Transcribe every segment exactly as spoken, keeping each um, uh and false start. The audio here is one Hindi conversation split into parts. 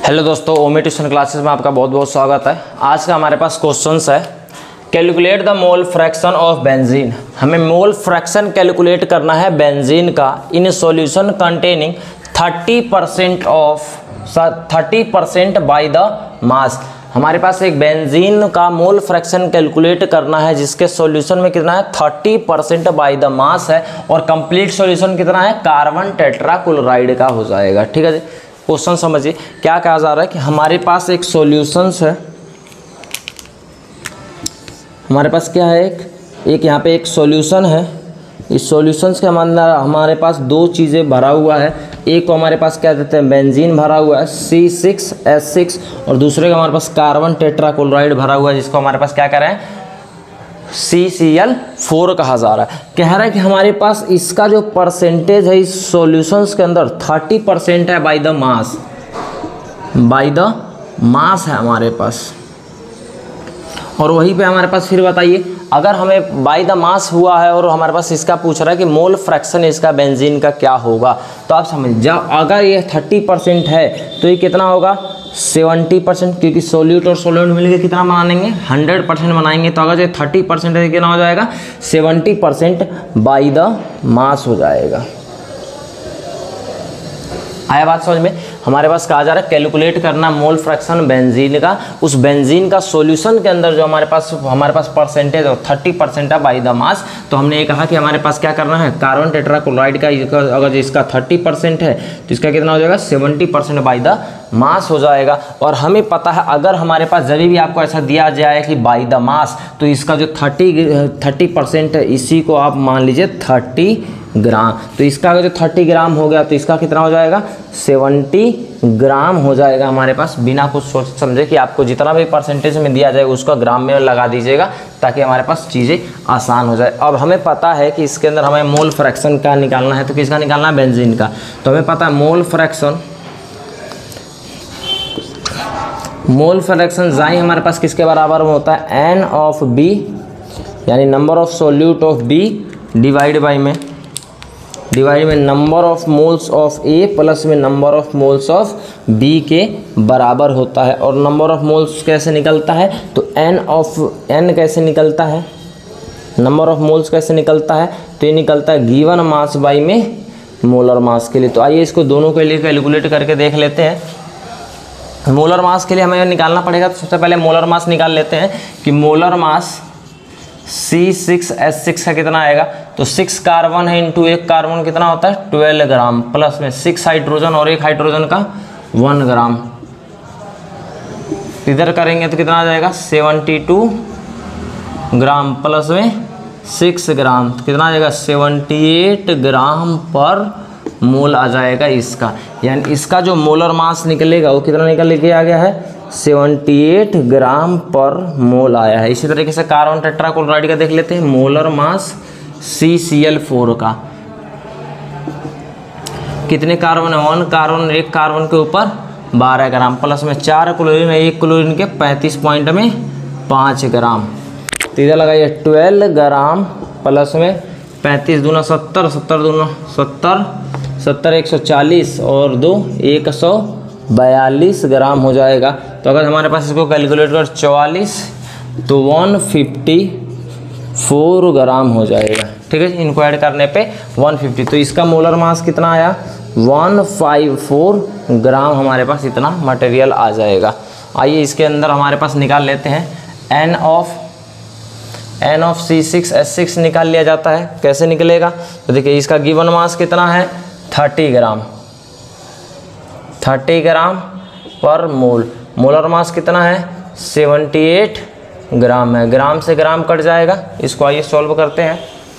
हेलो दोस्तों, ओमी ट्यूशन क्लासेस में आपका बहुत बहुत स्वागत है। आज का हमारे पास क्वेश्चंस है, calculate the mole fraction of benzene. हमें मोल फ्रैक्शन कैलकुलेट करना है बेंजीन का in solution containing thirty percent of thirty percent by the mass. हमारे पास एक बेंजीन का मोल फ्रैक्शन कैलकुलेट करना है जिसके सॉल्यूशन में कितना है thirty percent by the mass है, और कंप्लीट सॉल्यूशन कितना है कार्बन टेट्राक्लोराइड का हो जाएगा। ठीक है जी, क्वेश्चन समझिए क्या कहा जा रहा है कि हमारे पास एक सॉल्यूशंस है, हमारे पास क्या है एक एक यहाँ पे एक सॉल्यूशन है। इस सॉल्यूशंस के अंदर हमारे पास दो चीज़ें भरा हुआ है। एक को हमारे पास क्या देते हैं बेंजीन भरा हुआ है सी सिक्स एस सिक्स, और दूसरे का हमारे पास कार्बन टेट्राक्लोराइड भरा हुआ है जिसको हमारे पास क्या कर रहे हैं सी सी एल फोर कहा जा रहा है। कह रहा है कि हमारे पास इसका जो परसेंटेज है इस सॉल्यूशंस के अंदर थर्टी परसेंट है by the mass, by the mass है हमारे पास। और वहीं पे हमारे पास फिर बताइए, अगर हमें बाय द मास हुआ है और हमारे पास इसका पूछ रहा है कि मोल फ्रैक्शन इसका बेंजीन का क्या होगा, तो आप समझ जब अगर ये थर्टी परसेंट है तो ये कितना होगा सेवेंटी परसेंट, क्योंकि सोल्यूट और सोल्यूट मिलकर कितना बनाएंगे हंड्रेड परसेंट बनाएंगे। तो अगर ये थर्टी परसेंट है कितना हो जाएगा seventy percent by the mass हो जाएगा। आया बात समझ में? हमारे पास कहा जा रहा है कैलकुलेट करना मोल फ्रैक्शन बेंजीन का, उस बेंजीन का सॉल्यूशन के अंदर जो हमारे पास हमारे पास परसेंटेज है थर्टी परसेंट है बाय द मास। तो हमने ये कहा कि हमारे पास क्या करना है कार्बन टेट्राक्लोराइड का अगर इसका थर्टी परसेंट है तो इसका कितना हो जाएगा seventy percent by the mass हो जाएगा। और हमें पता है अगर हमारे पास जब भी आपको ऐसा दिया जाए कि बाय द मास, तो इसका जो थर्टी थर्टी परसेंट है इसी को आप मान लीजिए थर्टी ग्राम। तो इसका अगर जो थर्टी ग्राम हो गया तो इसका कितना हो जाएगा सेवेंटी ग्राम हो जाएगा हमारे पास। बिना कुछ सोच समझे कि आपको जितना भी परसेंटेज में दिया जाए उसका ग्राम में लगा दीजिएगा ताकि हमारे पास चीज़ें आसान हो जाए। अब हमें पता है कि इसके अंदर हमें मोल फ्रैक्शन का निकालना है, तो किसका निकालना है बेंजीन का। तो हमें पता है मोल फ्रैक्शन मोल फ्रैक्शन जाई हमारे पास किसके बराबर में होता है एन ऑफ बी, यानी number of solute of B divide by में डिवाइड में number of moles of A plus में number of moles of B के बराबर होता है। और नंबर ऑफ मोल्स कैसे निकलता है, तो एन ऑफ एन कैसे निकलता है, नंबर ऑफ मोल्स कैसे निकलता है, तो ये निकलता है गिवन मास बाई में मोलर मास के लिए। तो आइए इसको दोनों के लिए कैलकुलेट करके देख लेते हैं। मोलर मास के लिए हमें निकालना पड़ेगा, तो सबसे पहले मोलर मास निकाल लेते हैं कि molar mass C six S six का कितना आएगा। तो सिक्स कार्बन है इंटू एक कार्बन कितना होता है ट्वेल्व ग्राम, प्लस में सिक्स हाइड्रोजन और एक हाइड्रोजन का वन ग्राम। इधर करेंगे तो कितना आ जाएगा सेवेंटी टू ग्राम, प्लस में सिक्स ग्राम, तो कितना आ जाएगा सेवेंटी एट ग्राम पर मोल आ जाएगा इसका। यानी इसका जो मोलर मास निकलेगा वो कितना निकल के आ गया है सेवेंटी एट ग्राम पर मोल आया है। इसी तरीके से कार्बन टेट्राक्लोराइड का देख लेते हैं molar mass C C L four का। कितने कार्बन है वन कार्बन, एक कार्बन के ऊपर बारह ग्राम, प्लस में चार क्लोरीन है एक क्लोरीन के पैंतीस पॉइंट में पाँच ग्राम। तो इधर लगाइए ट्वेल्व ग्राम प्लस में पैंतीस दूना सत्तर, सत्तर दूना सत्तर, सत्तर एक सौ चालीस और दो एक सौ बयालीस ग्राम हो जाएगा। तो अगर हमारे पास इसको कैलकुलेट कर चौवालीस तो वन फिफ्टी फोर ग्राम हो जाएगा। ठीक है, इनको ऐड करने पे वन फिफ्टी, तो इसका मोलर मास कितना आया वन फिफ्टी फोर ग्राम हमारे पास इतना मटेरियल आ जाएगा। आइए इसके अंदर हमारे पास निकाल लेते हैं N of N of C six S six निकाल लिया जाता है। कैसे निकलेगा, तो देखिए इसका गिवन मास कितना है thirty gram, thirty gram per मोल। मोलर मास कितना है सेवेंटी एट ग्राम है, ग्राम से ग्राम कट जाएगा। इसको आइए सॉल्व करते हैं।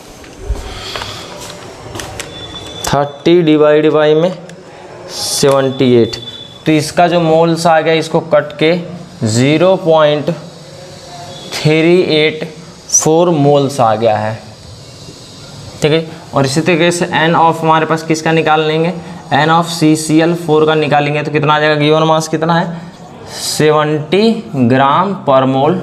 थर्टी डिवाइड बाई में सेवेंटी एट, तो इसका जो मोल्स आ गया इसको कट के zero point three eight four moles आ गया है। ठीक है, और इसी तरीके से एन ऑफ हमारे पास किसका निकाल लेंगे N of C C L four का निकालेंगे तो कितना आ जाएगा गिवन मास कितना है seventy gram per mole,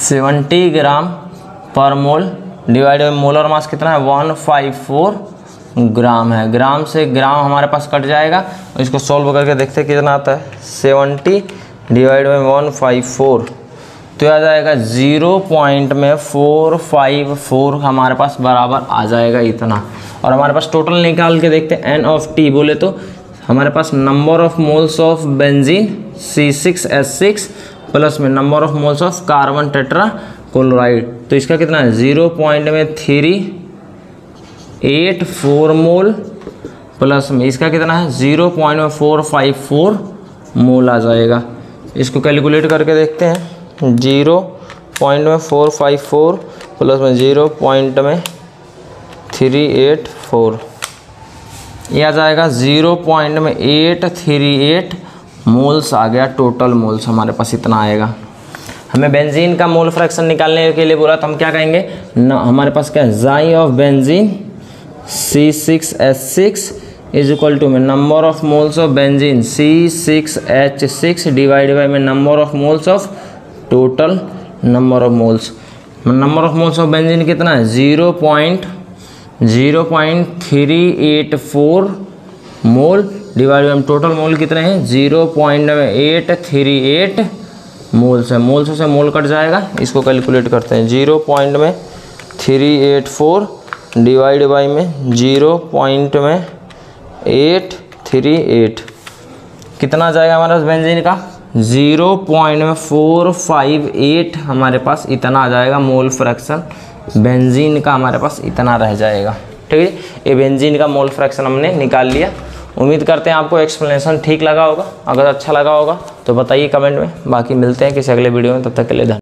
seventy gram per mole divide by molar mass कितना है वन फाइव फोर ग्राम है। ग्राम से ग्राम हमारे पास कट जाएगा, इसको सॉल्व करके देखते हैं कितना आता है। Seventy divide by one five four, तो आ जाएगा ज़ीरो पॉइंट में फोर फाइव फोर हमारे पास बराबर आ जाएगा इतना। और हमारे पास टोटल निकाल के देखते हैं। एन ऑफ टी बोले तो हमारे पास number of moles of benzene C six H six plus में number of moles of carbon tetrachloride, तो इसका कितना है ज़ीरो पॉइंट में three eight four mole plus में इसका कितना है ज़ीरो पॉइंट में फोर फाइव फोर मोल आ जाएगा। इसको कैलकुलेट करके देखते हैं। ज़ीरो पॉइंट में फोर फाइव फोर प्लस में ज़ीरो पॉइंट में थ्री एट फोर, यह आ जाएगा ज़ीरो पॉइंट में एट थ्री एट मोल्स आ गया। टोटल मोल्स हमारे पास इतना आएगा। हमें बेंजीन का मोल फ्रैक्शन निकालने के लिए बोला तो हम क्या कहेंगे न, हमारे पास क्या है chi of benzene C six H six is equal to में number of moles of benzene C six H six divide by में number of moles of total number of moles. Number of moles of benzene कितना है zero point zero point three eight four mole divide by total mole कितने हैं zero point eight three eight moles है। मोल्स से मोल कट जाएगा, इसको कैलकुलेट करते हैं। ज़ीरो पॉइंट में three eight four divide by में ज़ीरो पॉइंट में एट थ्री एट कितना आ जाएगा हमारे पास बेंजीन का ज़ीरो पॉइंट में फोर फाइव एट हमारे पास इतना आ जाएगा। मोल फ्रैक्शन बेंजीन का हमारे पास इतना रह जाएगा। ठीक है, ये बेंजीन का मोल फ्रैक्शन हमने निकाल लिया। उम्मीद करते हैं आपको एक्सप्लेनेशन ठीक लगा होगा। अगर अच्छा लगा होगा तो बताइए कमेंट में। बाकी मिलते हैं किसी अगले वीडियो में, तब तक के लिए धन्यवाद।